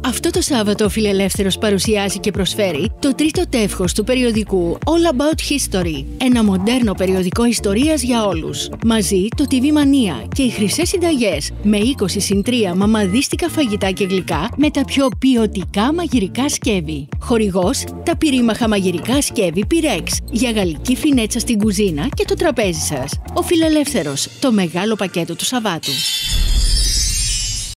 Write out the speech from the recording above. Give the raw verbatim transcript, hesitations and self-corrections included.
Αυτό το Σάββατο ο Φιλελεύθερος παρουσιάζει και προσφέρει το τρίτο τεύχος του περιοδικού All About History, ένα μοντέρνο περιοδικό ιστορίας για όλους. Μαζί το τι βι Mania και οι χρυσές συνταγές με είκοσι συν τρία μαμαδίστικα φαγητά και γλυκά με τα πιο ποιοτικά μαγειρικά σκεύη. Χορηγός τα πυρήμαχα μαγειρικά σκεύη Pyrex για γαλλική φινέτσα στην κουζίνα και το τραπέζι σας. Ο Φιλελεύθερος, το μεγάλο πακέτο του Σαββάτου.